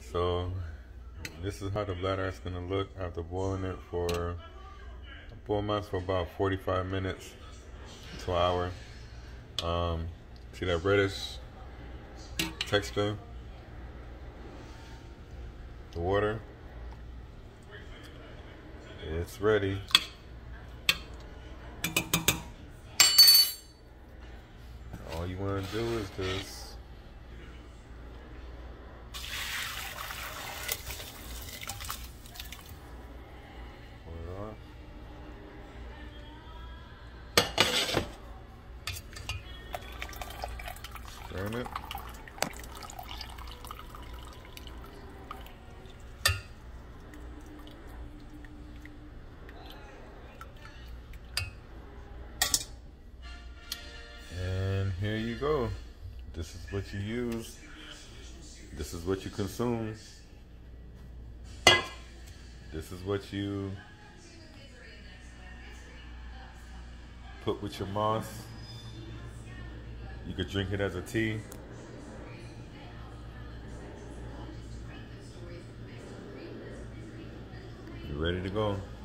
So this is how the bladderwrack's gonna look after boiling it for for about 45 minutes to an hour. See that reddish texture? The water. It's ready. All you want to do is just turn it. And here you go. This is what you use. This is what you consume. This is what you put with your moss. You could drink it as a tea. You're ready to go.